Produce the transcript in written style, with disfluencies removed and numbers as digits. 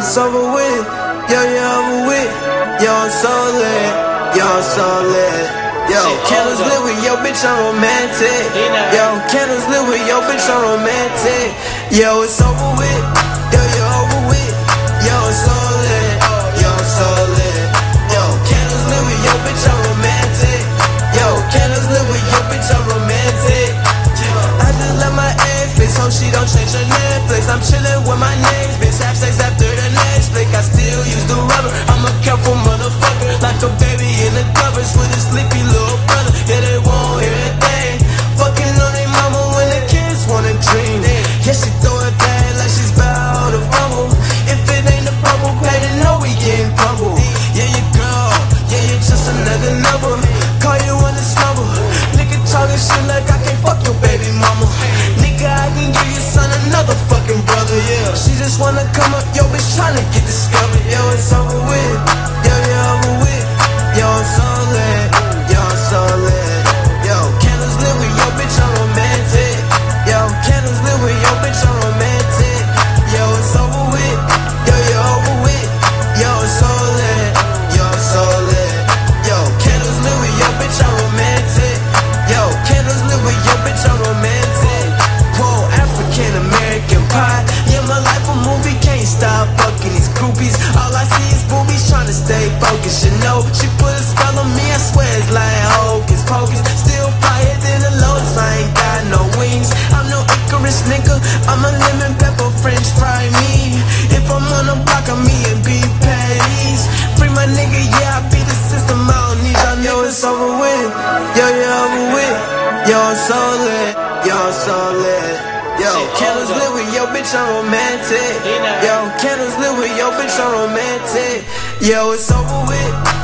it's over with. Yo, you over with. Yo, I'm so lit. Yo, I'm so lit. Yo, candles lit with yo, bitch, I'm romantic. Yo, candles lit with yo, bitch, I'm romantic. Yo, it's over with. Yo, you over with. Yo, it's so lit. Yo, I'm so lit. Yo, candles lit with yo, bitch, I'm romantic. Yo, candles lit with yo, bitch, I'm romantic. I just love my ex, bitch, hope she don't change her Netflix. I'm chillin' with my next bitch, have sex after the next flick. I still use the rubber, I'm a careful motherfucker. Like a baby in the covers with a sleepy little brother. Yeah, they won't hear a thing. Fucking on their mama when the kids wanna dream. Yeah, she throw it back like she's bout to fumble. If it ain't a bubble pay, then know we getting crumbled. Yeah, you girl, yeah, you're just another number. Call you on the snubble. Nigga talking shit like I can't fuck your baby mama. Nigga, I can give your son another fucking brother, yeah. She just wanna come up, yo, bitch, tryna get discovered. Yo, it's over with. Yo, you over with. Yo, I'm so lit. Yo, I'm so lit. Yo, candles lit with yo, bitch, I'm romantic. Yo, candles lit with yo, bitch, I'm romantic. Yo, it's over with. Yo, you over with. Yo, it's so lit. Yo, I'm so lit. Yo, candles lit with yo, bitch, I'm romantic. Yo, candles lit with yo, bitch, I'm romantic. Whoa, African American pie. Yeah, my life a movie, can't stop fucking these groupies. All I see is boobies tryna stay focused, you know. She put a spell on me, I swear it's like hocus pocus. Still fire than the lotus, I ain't got no wings. I'm no Icarus nigga, I'm a lemon pepper French fry me. If I'm on the block, I'm me and beef patties. Free my nigga, yeah, I beat the system, I don't need y'all niggas. Yo, it's over with. Yo, you over with. Yo, I'm so lit. Yo, I'm so lit. Yo, candles lit with yo, bitch, I'm romantic. Yo, candles lit with yo, bitch, I'm romantic. Yo, it's over with.